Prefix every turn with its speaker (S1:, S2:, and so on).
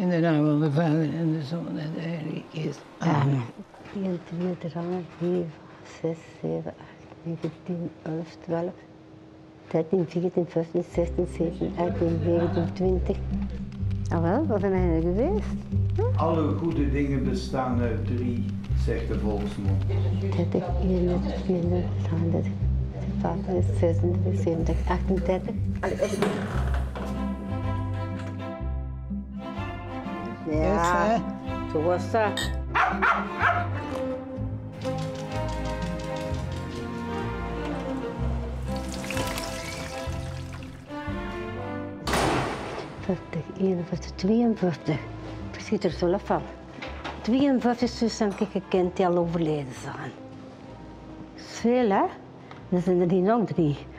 S1: In de naam van de Vader en de Zoon en de Heilige Geest.
S2: Amen. 1, 2, 3, 4, 6, 7, 8, 9, 10, 11, 12, 13, 14, 15, 16, 17, 18, 19, 20. Ah wel, wat zijn er geweest?
S3: Alle goede dingen bestaan uit 3, zegt de volksmond.
S2: 30, 31, 32, 33, 35, 36, 37, 38. Ja, zo was dat. ...50, 51, 52. Ik schiet er zo van. 52 zussen heb ik gekend die al overleden zijn. Dat is veel, hè? Er zijn er die nog 3.